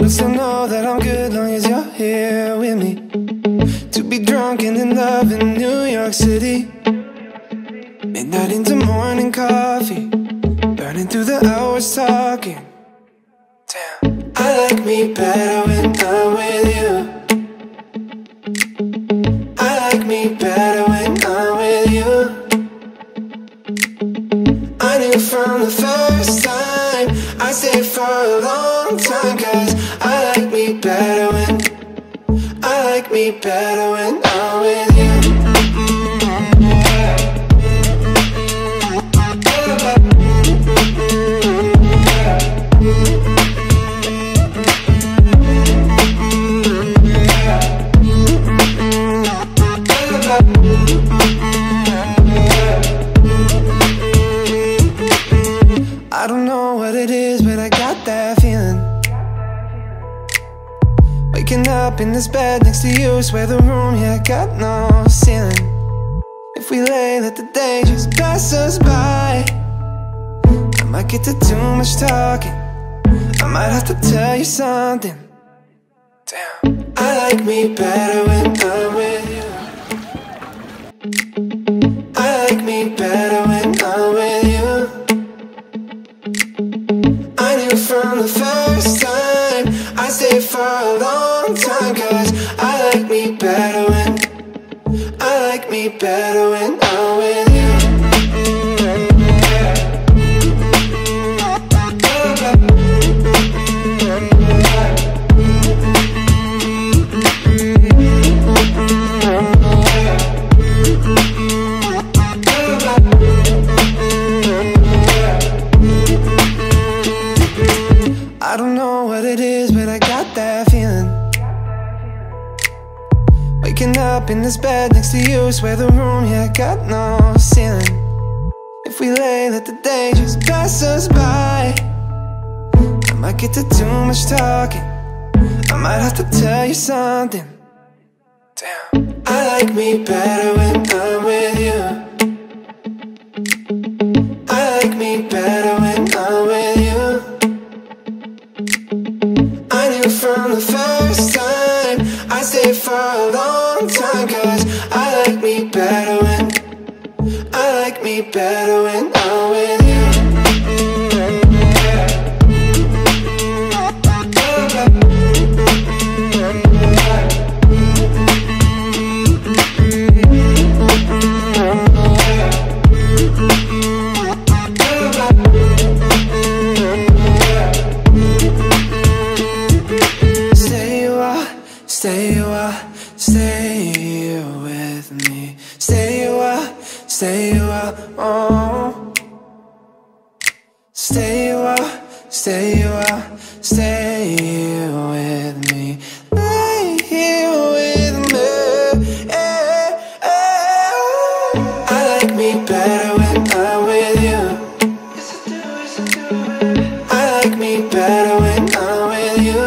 But still know that I'm good long as you're here with me. To be drunk and in love in New York City. Midnight into morning coffee, burning through the hours talking. Damn, I like me better when I'm with you. I like me better when I'm with you. I knew from the first time I stayed for a long time, 'cause I like me better when I'm with you. I don't know what it is, but I got that feeling. Waking up in this bed next to you, swear the room, yeah, got no ceiling. If we lay, let the day just pass us by. I might get to too much talking, I might have to tell you something. Damn, I like me better when I'm with you. I like me better when I'm with you. I knew from the first time I stayed for a long time, 'cause I like me better when I'm with you. I don't know what it is, but I got that feeling. Waking up in this bed next to you, swear the room, yeah, got no ceiling. If we lay, let the day just pass us by. I might get to too much talking, I might have to tell you something. Damn, I like me better when I'm with you. I like me better when I'm with you. I knew from the first time I stayed for a long time, 'cause I like me better when I'm with you. Stay with me. Stay a while, oh. Stay a while, stay with me. Lay here with me. I like me better when I'm with you. I like me better when I'm with you.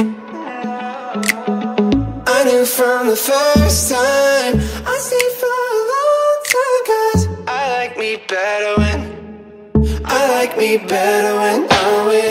I knew from the first time I stayed for a long time, 'cause I like me better when I'm with you.